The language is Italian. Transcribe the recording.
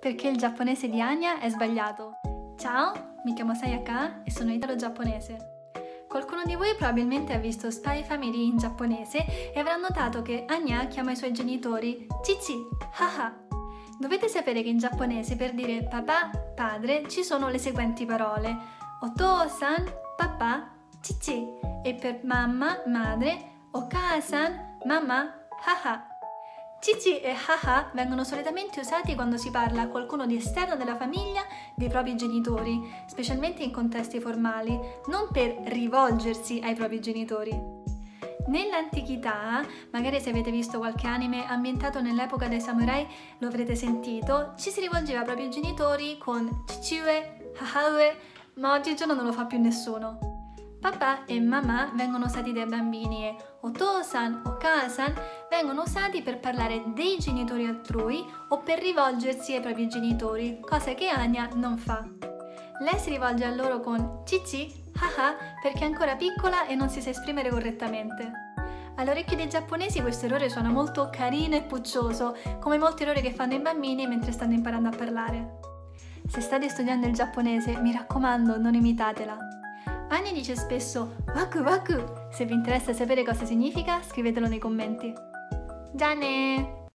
perché il giapponese di Anya è sbagliato. Ciao, mi chiamo Sayaka e sono italo-giapponese. Qualcuno di voi probabilmente ha visto Spy Family in giapponese e avrà notato che Anya chiama i suoi genitori Chichi, haha. Dovete sapere che in giapponese per dire papà, padre, ci sono le seguenti parole: Otou-san, papà, Chichi, e per mamma, madre, Okaa-san, mamma, haha. Chichi e haha vengono solitamente usati quando si parla a qualcuno di esterno della famiglia dei propri genitori, specialmente in contesti formali, non per rivolgersi ai propri genitori. Nell'antichità, magari se avete visto qualche anime ambientato nell'epoca dei samurai, lo avrete sentito, ci si rivolgeva ai propri genitori con chichiue, hahaue, ma oggigiorno non lo fa più nessuno. Papà e mamma vengono usati dai bambini e Otou-san o Okaa-san vengono usati per parlare dei genitori altrui o per rivolgersi ai propri genitori, cosa che Anya non fa. Lei si rivolge a loro con Chichi, haha, perché è ancora piccola e non si sa esprimere correttamente. All'orecchio dei giapponesi questo errore suona molto carino e puccioso, come molti errori che fanno i bambini mentre stanno imparando a parlare. Se state studiando il giapponese, mi raccomando, non imitatela. Anya dice spesso waku waku. Se vi interessa sapere cosa significa, scrivetelo nei commenti. Già ne!